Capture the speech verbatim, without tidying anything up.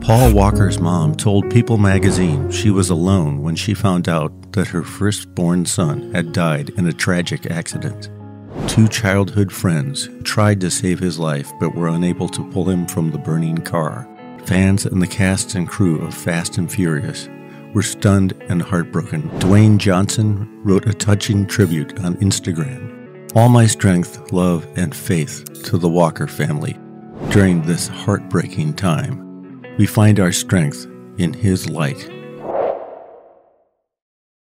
Paul Walker's mom told People magazine she was alone when she found out that her firstborn son had died in a tragic accident. Two childhood friends tried to save his life but were unable to pull him from the burning car. Fans and the cast and crew of Fast and Furious were stunned and heartbroken. Dwayne Johnson wrote a touching tribute on Instagram. All my strength, love, and faith to the Walker family. During this heartbreaking time, we find our strength in his light.